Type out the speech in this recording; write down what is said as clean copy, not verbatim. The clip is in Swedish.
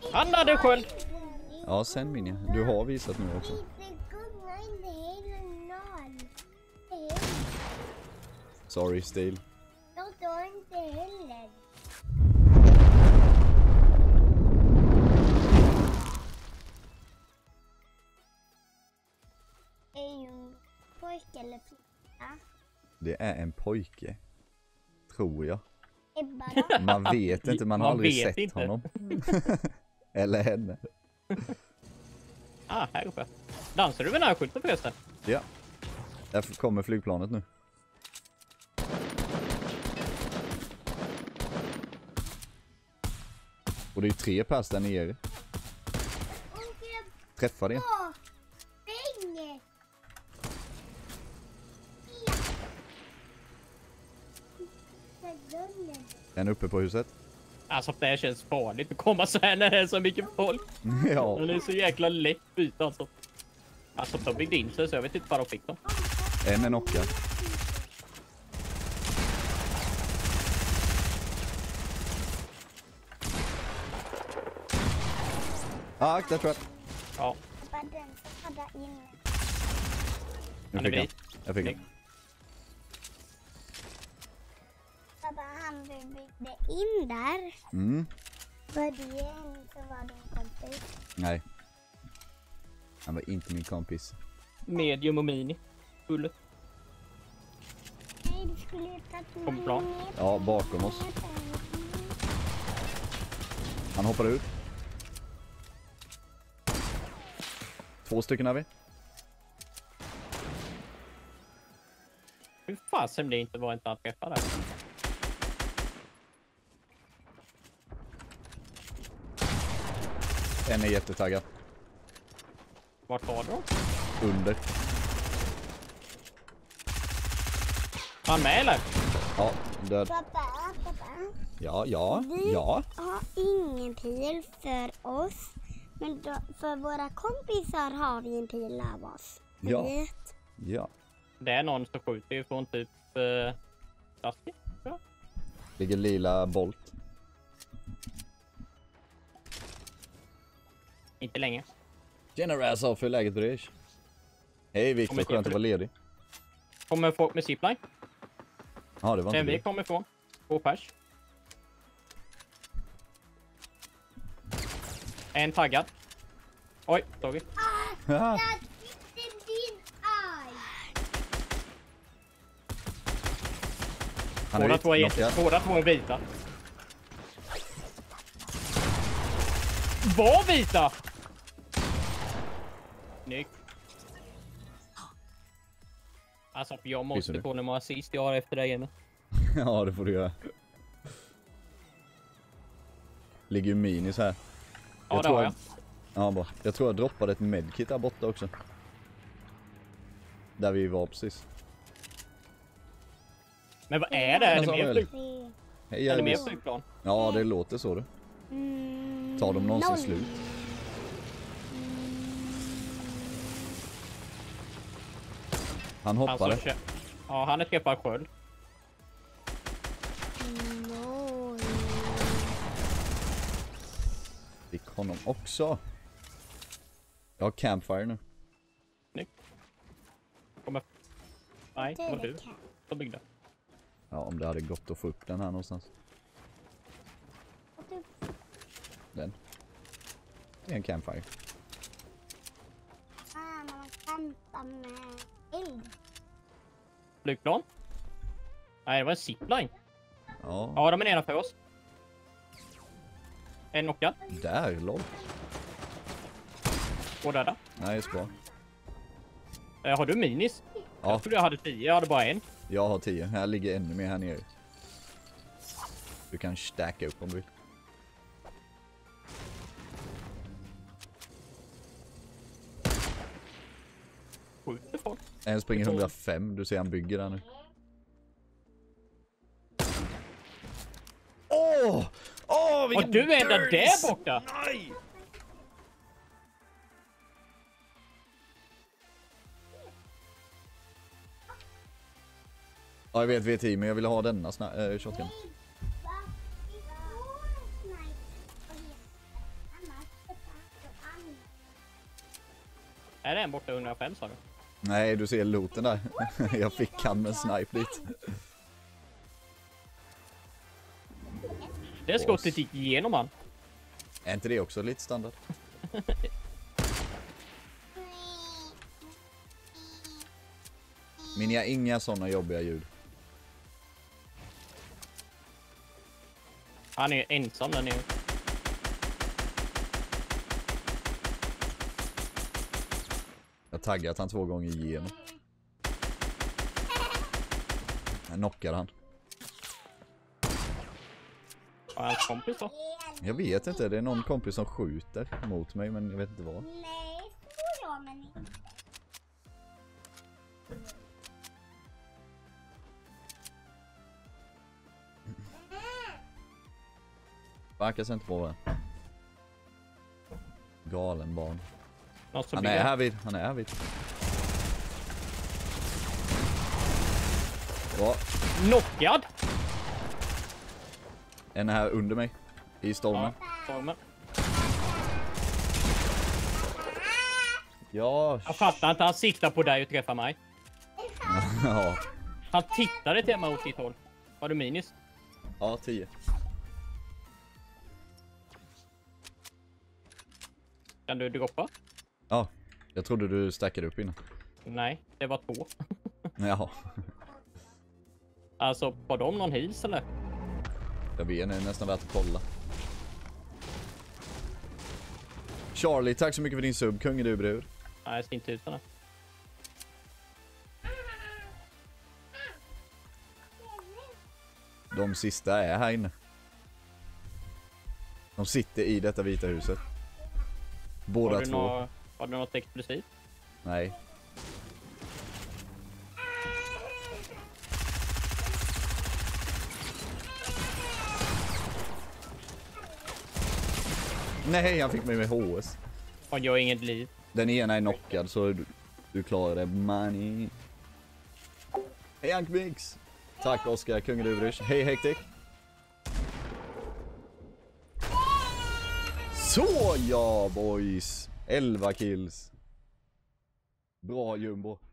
Han hade sköld. Ja, sen Minja. Du har visat nu också. Sorry, Stale. Jag tar inte heller. Är ju en pojke eller flicka? Det är en pojke. Tror jag. Ebba då? Man vet inte, man har Man aldrig vet sett inte. honom. Eller henne. Här uppe. Dansar du vid närskylten förresten? Ja. Därför kommer flygplanet nu. Och det är 3 pers där nere. Träffa det. Pengar! Den uppe på huset. Alltså det här känns farligt att komma så här när det är så mycket folk. Ja. Men det är så jäkla lätt byta alltså. Alltså de byggde in sig så jag vet inte vad de fick dem. En är knockad. Akta tror jag. Ja, Bara den som hade inne. Nu han är fick han. vit. Jag fick han. Pappa, han byggde in där. Mm. Var det en som var din kompis? Nej. Han var inte min kompis. Medium och mini. Bullet. Nej, du skulle ju tagit Kom bra. Ja, bakom oss. Han hoppar ut. 2 stycken har vi. Hur fasen det inte var inte att träffa där. En är jättetaggad. Vart var du då? Under. Han med eller? Ja, död. Pappa. Ja. Vi har ingen pil för oss. Men då, för våra kompisar har vi en pil av oss. Ni Ja. vet. Ja. Det är någon som skjuter ifrån typ plastik. Ja. Ligger lila bolt. Inte länge. Tjena Razzoff, hur är läget Bridge? Hej Viktor, skönt att vara ledig. Kommer folk med zipline? Ja, det var Den inte vi det. kommer ifrån. 2 pers. En taggad. Oj, tagit. Haha. Han är Båda vit, två är knockad. båda två är vita. Var vita! Snyggt. Alltså jag Visst är måste det. få hur många assist jag har efter det gamet. Ja, det får du göra. Ligger ju minis här. Ja, det har jag. Ja, bra. Jag tror jag droppade ett medkit där borta också. Där vi var precis. Men vad är det? Är det Alltså, mer väl. flyg? Hej, Är det mer Elvis. flygplan? Ja, det låter så du. Tar de någonsin slut? Han hoppade. Alltså, ja, han är träffad sköld. Fick honom också. Jag har campfire nu. Snyggt. Kommer. Nej, det var du som byggde. Ja, om det hade gått att få upp den här någonstans. Den. Det är en campfire. Man campar med eld. Flygplan? Nej, det var en zipline. Ja, Ja, de är nedanför oss. En knockad. där, lol. 2 döda. Nice, bra. Har du minis? Ja. Jag trodde jag hade 10, jag hade bara en. Jag har 10. Här ligger ännu mer här nere. Du kan stacka upp om du vill. Skjuter folk. En springer 105. Du ser han bygger där nu. Åh! Åh, Och du är ända där borta! Nej! Ja, jag vet VT, men jag ville ha denna shotgun. Är det en borta 105 sa du? Nej, du ser looten där. Jag fick han med en snipe dit. Det skottet gick igenom han. Är inte det också lite standard? Men jag har inga sådana jobbiga ljud. Han är ensam där nere. Jag taggat han 2 gånger igenom. Jag knockade han. Har hans kompis då? Jag vet inte, det är någon kompis som skjuter mot mig, men jag vet inte vad. Nej, tror jag men inte. Verkar inte på det. Galen barn. Han är här vid. Ja. Knockad! En är här under mig. I stormen. Ja, stormen. Ja. Jag fattar inte, han siktar på dig och träffar mig. Ja. Han tittade till mig åt ditt håll. Var du minus? Ja, 10. Kan du droppa? Ja, jag trodde du stackade upp innan. Nej, det var 2. Jaha. Alltså, var de någon heals eller? Jag vet, det är nästan värt att kolla. Charlie, tack så mycket för din sub, kungen du brud. Nej, jag ser inte ut sådana. De sista är här inne. De sitter i detta vita huset. Båda två. Har du något explosivt? Nej. Nej, han fick mig med HS. Och jag har inget liv. Den ena är knockad så du klarar det. Money. Hej Ankmix. Tack Oskar, kungen du bryr. Hej Hektik. Så ja boys. 11 kills. Bra Jumbo.